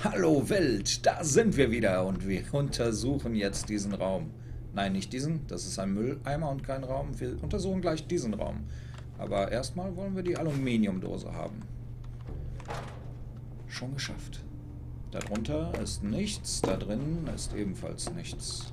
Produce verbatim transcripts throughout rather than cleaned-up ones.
Hallo Welt, da sind wir wieder und wir untersuchen jetzt diesen Raum. Nein, nicht diesen, das ist ein Mülleimer und kein Raum. Wir untersuchen gleich diesen Raum. Aber erstmal wollen wir die Aluminiumdose haben. Schon geschafft. Darunter ist nichts, da drin ist ebenfalls nichts.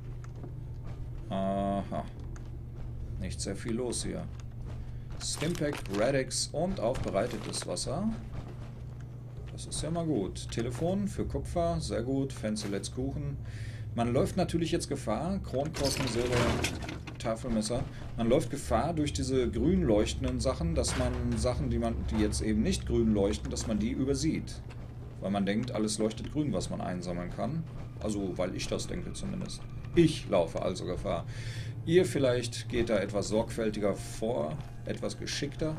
Aha. Nicht sehr viel los hier. Stimpack, Radix und aufbereitetes Wasser. Das ist ja mal gut. Telefon für Kupfer, sehr gut. Fancy Let's Kuchen. Man läuft natürlich jetzt Gefahr. Kronkorken, Silber, Tafelmesser. Man läuft Gefahr durch diese grün leuchtenden Sachen, dass man Sachen, die man, die jetzt eben nicht grün leuchten, dass man die übersieht. Weil man denkt, alles leuchtet grün, was man einsammeln kann. Also, weil ich das denke zumindest. Ich laufe also Gefahr. Ihr vielleicht geht da etwas sorgfältiger vor, etwas geschickter.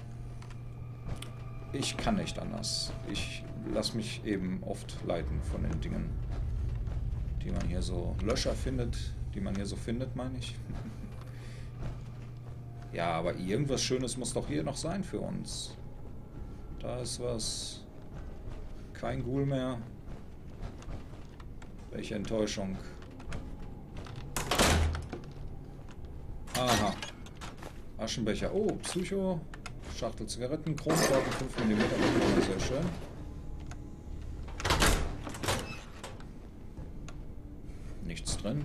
Ich kann nicht anders. Ich lasse mich eben oft leiten von den Dingen, die man hier so... Löscher findet, die man hier so findet, meine ich. Ja, aber irgendwas Schönes muss doch hier noch sein für uns. Da ist was... Kein Ghoul mehr. Welche Enttäuschung. Aha. Aschenbecher. Oh, Psycho. Schachtel Zigaretten. Kronkorken fünf Millimeter. Sehr schön. Nichts drin.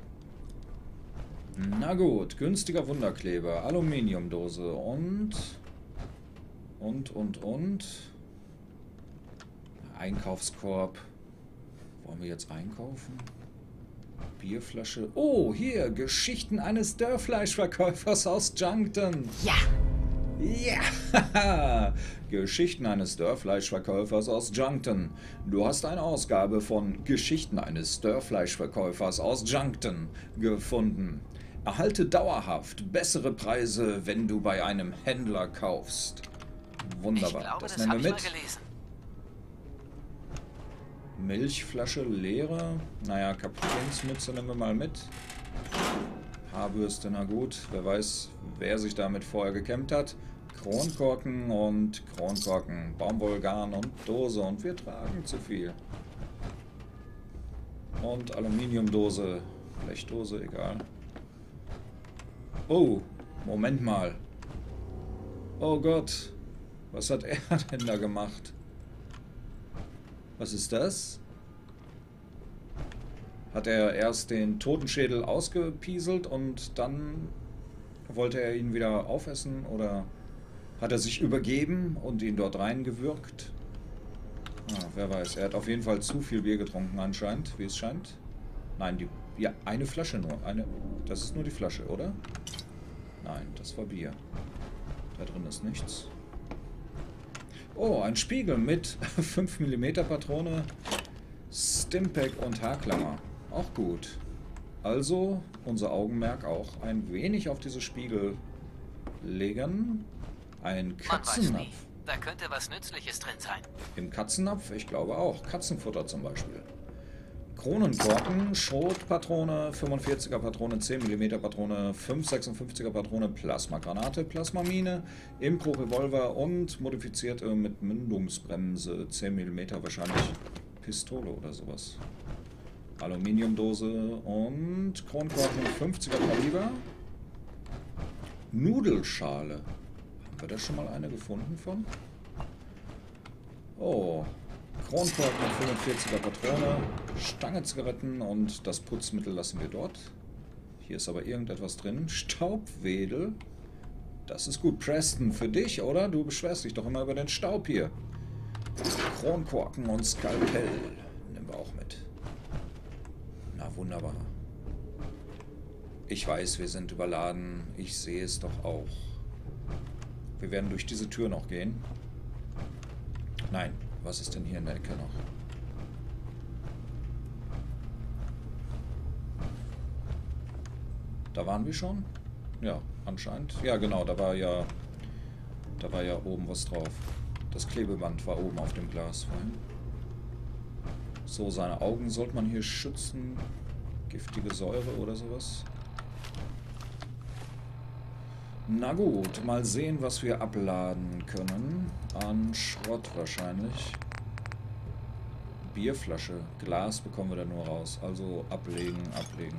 Na gut. Günstiger Wunderkleber. Aluminiumdose. Und... Und, und, und... Einkaufskorb. Wollen wir jetzt einkaufen? Bierflasche. Oh, hier. Geschichten eines Dörrfleischverkäufers aus Junkton. Ja. Ja. Geschichten eines Dörrfleischverkäufers aus Junkton. Du hast eine Ausgabe von Geschichten eines Dörrfleischverkäufers aus Junkton gefunden. Erhalte dauerhaft bessere Preise, wenn du bei einem Händler kaufst. Wunderbar. Ich glaube, das, das nehmen habe wir ich mit. mal gelesen. Milchflasche leere. Naja, Kapitänsmütze nehmen wir mal mit. Haarbürste, na gut. Wer weiß, wer sich damit vorher gekämmt hat. Kronkorken und Kronkorken. Baumwollgarn und Dose. Und wir tragen zu viel. Und Aluminiumdose. Blechdose, egal. Oh, Moment mal. Oh Gott. Was hat er denn da gemacht? Was ist das? Hat er erst den Totenschädel ausgepieselt und dann wollte er ihn wieder aufessen? Oder hat er sich übergeben und ihn dort reingewürgt? Ah, wer weiß. Er hat auf jeden Fall zu viel Bier getrunken anscheinend, wie es scheint. Nein, die, ja, eine Flasche nur. Eine, das ist nur die Flasche, oder? Nein, das war Bier. Da drin ist nichts. Oh, ein Spiegel mit fünf Millimeter Patrone, Stimpack und Haarklammer. Auch gut. Also unser Augenmerk auch ein wenig auf diese Spiegel legen. Ein Man weiß Katzennapf. nie. Da könnte was Nützliches drin sein. Im Katzennapf? Ich glaube auch. Katzenfutter zum Beispiel. Kronenkorken, Schrotpatrone, fünfundvierziger Patrone, zehn Millimeter Patrone, fünf sechsundfünfziger Patrone, Plasmagranate, Plasmamine, Impro-Revolver und modifizierte mit Mündungsbremse, zehn Millimeter wahrscheinlich Pistole oder sowas. Aluminiumdose und Kronkorken, fünfziger Kaliber. Nudelschale. Haben wir da schon mal eine gefunden von? Oh. Kronkorken mit fünfundvierziger Patrone, Stange Zigaretten und das Putzmittel lassen wir dort. Hier ist aber irgendetwas drin. Staubwedel. Das ist gut. Preston, für dich, oder? Du beschwerst dich doch immer über den Staub hier. Kronkorken und Skalpell. Nehmen wir auch mit. Na, wunderbar. Ich weiß, wir sind überladen. Ich sehe es doch auch. Wir werden durch diese Tür noch gehen. Nein. Was ist denn hier in der Ecke noch? Da waren wir schon? Ja, anscheinend. Ja, genau, da war ja... Da war ja oben was drauf. Das Klebeband war oben auf dem Glas vorhin. So, seine Augen sollte man hier schützen. Giftige Säure oder sowas. Na gut, mal sehen, was wir abladen können. An Schrott wahrscheinlich. Bierflasche. Glas bekommen wir da nur raus. Also ablegen, ablegen.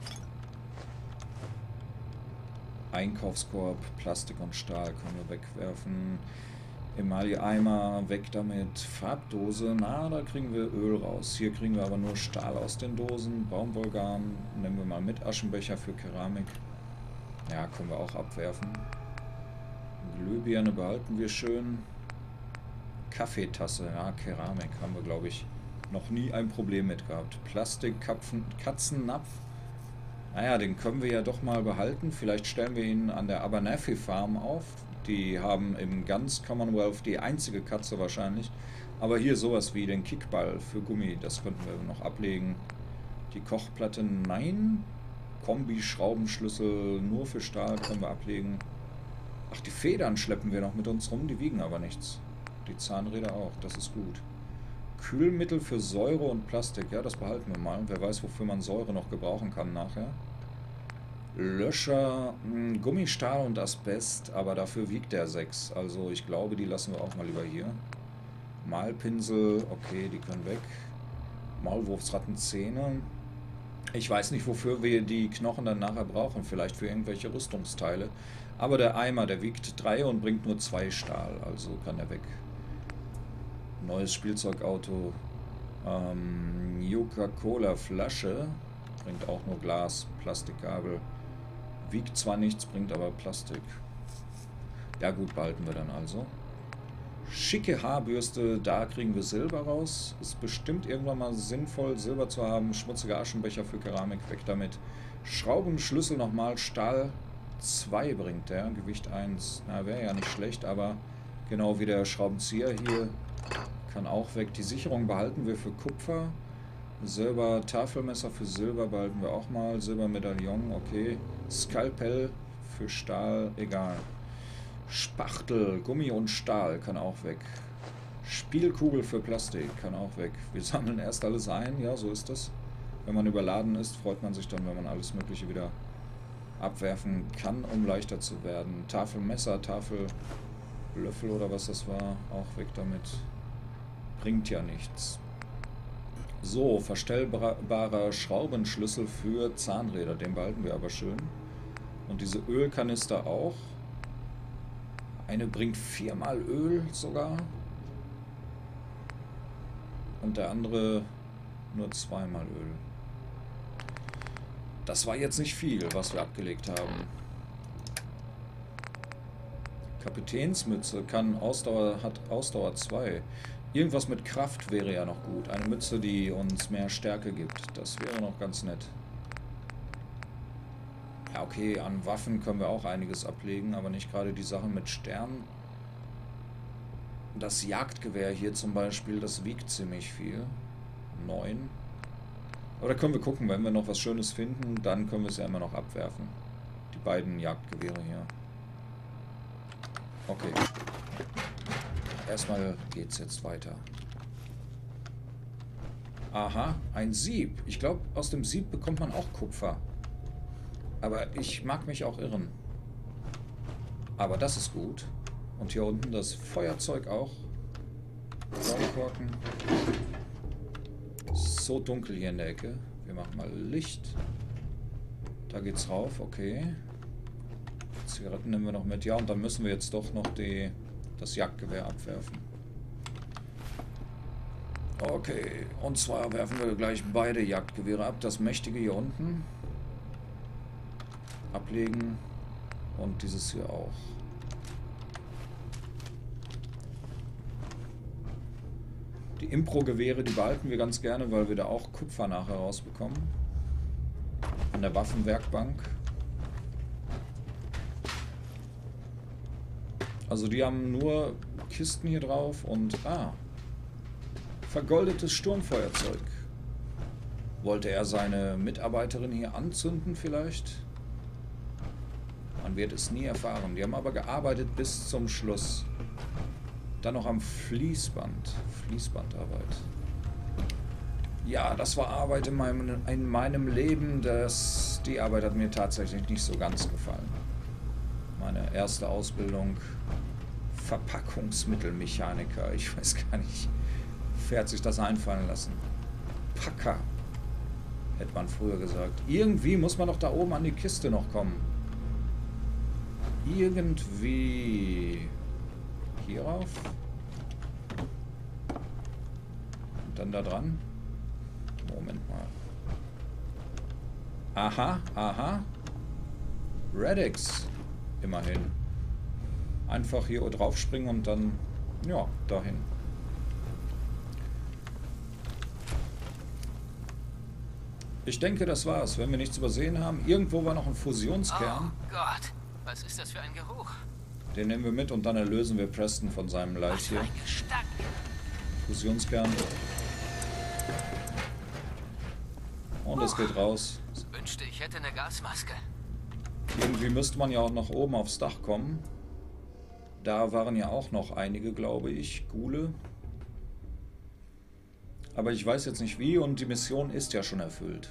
Einkaufskorb, Plastik und Stahl können wir wegwerfen. Emaille-Eimer, weg damit. Farbdose, na, da kriegen wir Öl raus. Hier kriegen wir aber nur Stahl aus den Dosen. Baumwollgarn nehmen wir mal mit. Aschenbecher für Keramik. Ja, können wir auch abwerfen. Glühbirne behalten wir schön. Kaffeetasse, ja, Keramik haben wir, glaube ich, noch nie ein Problem mit gehabt. Plastik, Kapfen, Katzennapf. Naja, den können wir ja doch mal behalten. Vielleicht stellen wir ihn an der Abernathy Farm auf. Die haben im ganz Commonwealth die einzige Katze wahrscheinlich. Aber hier sowas wie den Kickball für Gummi, das könnten wir noch ablegen. Die Kochplatte, nein. Kombi-Schraubenschlüssel nur für Stahl können wir ablegen. Ach, die Federn schleppen wir noch mit uns rum, die wiegen aber nichts. Die Zahnräder auch, das ist gut. Kühlmittel für Säure und Plastik, ja, das behalten wir mal. Wer weiß, wofür man Säure noch gebrauchen kann nachher. Löscher, mh, Gummistahl und Asbest, aber dafür wiegt der sechs. Also ich glaube, die lassen wir auch mal lieber hier. Malpinsel, okay, die können weg. Maulwurfsrattenzähne. Ich weiß nicht, wofür wir die Knochen dann nachher brauchen. Vielleicht für irgendwelche Rüstungsteile. Aber der Eimer, der wiegt drei und bringt nur zwei Stahl. Also kann er weg. Neues Spielzeugauto. Ähm, Coca-Cola-Flasche. Bringt auch nur Glas, Plastikkabel. Wiegt zwar nichts, bringt aber Plastik. Ja gut, behalten wir dann also. Schicke Haarbürste, da kriegen wir Silber raus. Ist bestimmt irgendwann mal sinnvoll, Silber zu haben. Schmutzige Aschenbecher für Keramik, weg damit. Schraubenschlüssel nochmal, Stahl zwei bringt der, Gewicht eins. Na, wäre ja nicht schlecht, aber genau wie der Schraubenzieher hier kann auch weg. Die Sicherung behalten wir für Kupfer. Silber, Tafelmesser für Silber behalten wir auch mal. Silbermedaillon, okay. Skalpell für Stahl, egal. Spachtel, Gummi und Stahl kann auch weg. Spielkugel für Plastik kann auch weg. Wir sammeln erst alles ein, ja, so ist das. Wenn man überladen ist, freut man sich dann, wenn man alles Mögliche wieder abwerfen kann, um leichter zu werden. Tafelmesser, Tafellöffel oder was das war, auch weg damit. Bringt ja nichts. So, verstellbarer Schraubenschlüssel für Zahnräder, den behalten wir aber schön. Und diese Ölkanister auch. Eine bringt viermal Öl sogar. Und der andere nur zweimal Öl. Das war jetzt nicht viel, was wir abgelegt haben. Kapitänsmütze kann Ausdauer, hat Ausdauer zwei. Irgendwas mit Kraft wäre ja noch gut. Eine Mütze, die uns mehr Stärke gibt. Das wäre noch ganz nett. Ja, okay, an Waffen können wir auch einiges ablegen, aber nicht gerade die Sachen mit Sternen. Das Jagdgewehr hier zum Beispiel, das wiegt ziemlich viel. neun. Aber da können wir gucken, wenn wir noch was Schönes finden, dann können wir es ja immer noch abwerfen. Die beiden Jagdgewehre hier. Okay. Erstmal geht's jetzt weiter. Aha, ein Sieb. Ich glaube, aus dem Sieb bekommt man auch Kupfer. Aber ich mag mich auch irren. Aber das ist gut. Und hier unten das Feuerzeug auch. Kronkorken. So dunkel hier in der Ecke. Wir machen mal Licht. Da geht's rauf, okay. Zigaretten nehmen wir noch mit. Ja, und dann müssen wir jetzt doch noch die, das Jagdgewehr abwerfen. Okay, und zwar werfen wir gleich beide Jagdgewehre ab. Das mächtige hier unten. Ablegen. Und dieses hier auch. Die Impro-Gewehre, die behalten wir ganz gerne, weil wir da auch Kupfer nachher rausbekommen. An der Waffenwerkbank. Also die haben nur Kisten hier drauf und... Ah, vergoldetes Sturmfeuerzeug. Wollte er seine Mitarbeiterin hier anzünden vielleicht? Man wird es nie erfahren. Die haben aber gearbeitet bis zum Schluss. Dann noch am Fließband. Fließbandarbeit. Ja, das war Arbeit in meinem, in meinem Leben. Das, die Arbeit hat mir tatsächlich nicht so ganz gefallen. Meine erste Ausbildung, Verpackungsmittelmechaniker. Ich weiß gar nicht. Pferd sich das einfallen lassen. Packer. Hätte man früher gesagt. Irgendwie muss man doch da oben an die Kiste noch kommen. Irgendwie. Hierauf. Und dann da dran. Moment mal. Aha, aha. Radix. Immerhin. Einfach hier drauf springen und dann, ja, dahin. Ich denke, das war's. Wenn wir nichts übersehen haben. Irgendwo war noch ein Fusionskern. Oh Gott, was ist das für ein Geruch? Den nehmen wir mit und dann erlösen wir Preston von seinem Leid Was für hier. ein Gestank. Fusionskern. Und es geht raus. Ich wünschte, ich hätte eine Gasmaske. Irgendwie müsste man ja auch nach oben aufs Dach kommen. Da waren ja auch noch einige, glaube ich, Ghule. Aber ich weiß jetzt nicht wie und die Mission ist ja schon erfüllt.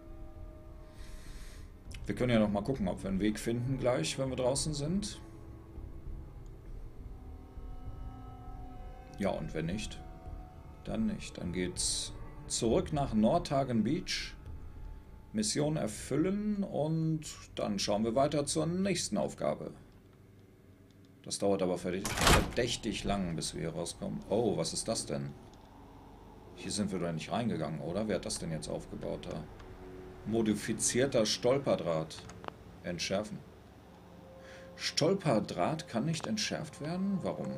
Wir können ja noch mal gucken, ob wir einen Weg finden gleich, wenn wir draußen sind. Ja, und wenn nicht, dann nicht. Dann geht's zurück nach Nordhagen Beach. Mission erfüllen und dann schauen wir weiter zur nächsten Aufgabe. Das dauert aber verdächtig lang, bis wir hier rauskommen. Oh, was ist das denn? Hier sind wir doch nicht reingegangen, oder? Wer hat das denn jetzt aufgebaut da? Modifizierter Stolperdraht. Entschärfen. Stolperdraht kann nicht entschärft werden? Warum?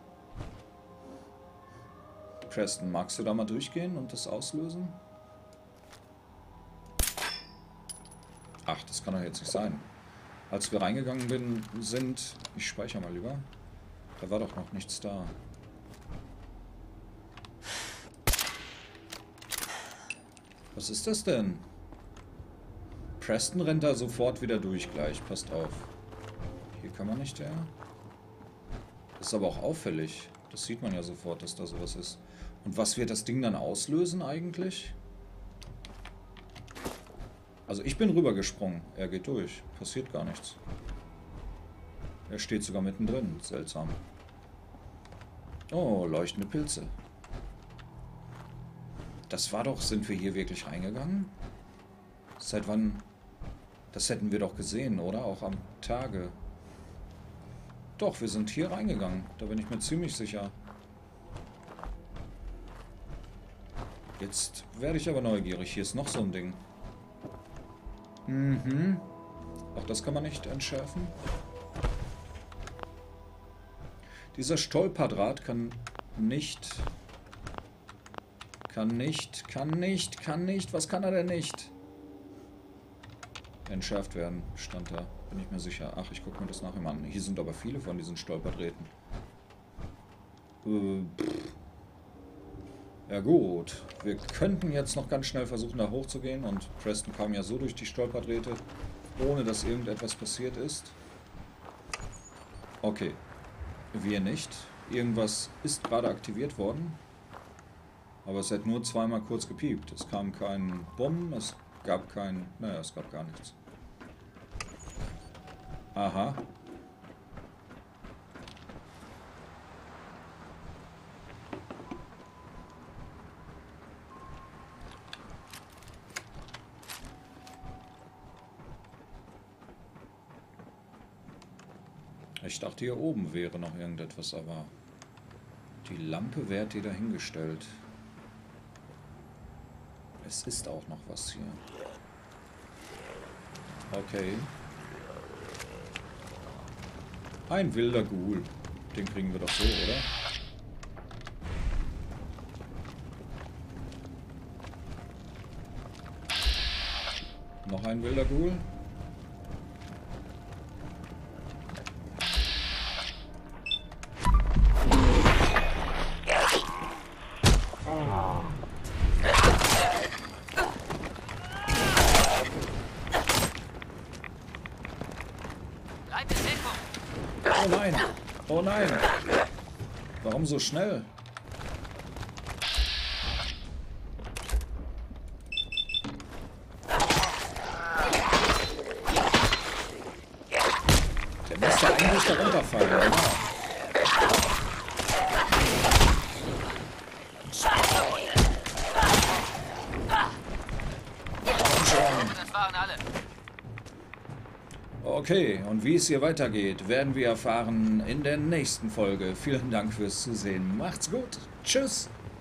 Preston, magst du da mal durchgehen und das auslösen? Ach, das kann doch jetzt nicht sein. Als wir reingegangen bin, sind... Ich speichere mal lieber. Da war doch noch nichts da. Was ist das denn? Preston rennt da sofort wieder durch gleich. Passt auf. Hier kann man nicht, ja. Das ist aber auch auffällig. Das sieht man ja sofort, dass da sowas ist. Und was wird das Ding dann auslösen eigentlich? Also ich bin rübergesprungen. Er geht durch. Passiert gar nichts. Er steht sogar mittendrin. Seltsam. Oh, leuchtende Pilze. Das war doch... Sind wir hier wirklich reingegangen? Seit wann... Das hätten wir doch gesehen, oder? Auch am Tage. Doch, wir sind hier reingegangen. Da bin ich mir ziemlich sicher. Jetzt werde ich aber neugierig. Hier ist noch so ein Ding. Mhm. Auch das kann man nicht entschärfen. Dieser Stolperdraht kann nicht... Kann nicht, kann nicht, kann nicht. Was kann er denn nicht? Entschärft werden, stand da. Bin ich mir sicher. Ach, ich gucke mir das nachher mal an. Hier sind aber viele von diesen Stolperdrähten. Äh, ja gut. Wir könnten jetzt noch ganz schnell versuchen, da hochzugehen. Und Preston kam ja so durch die Stolperdrähte, ohne dass irgendetwas passiert ist. Okay. Wir nicht. Irgendwas ist gerade aktiviert worden. Aber es hat nur zweimal kurz gepiept. Es kam kein Bumm, es gab kein... Naja, es gab gar nichts. Aha. Ich dachte, hier oben wäre noch irgendetwas, aber die Lampe wird hier dahingestellt. Es ist auch noch was hier. Okay. Ein wilder Ghoul. Den kriegen wir doch so, oder? Noch ein wilder Ghoul. Oh nein! Oh nein! Warum so schnell? Der müsste eigentlich da runterfallen, oder? waren alle. Okay, und wie es hier weitergeht, werden wir erfahren in der nächsten Folge. Vielen Dank fürs Zusehen. Macht's gut. Tschüss.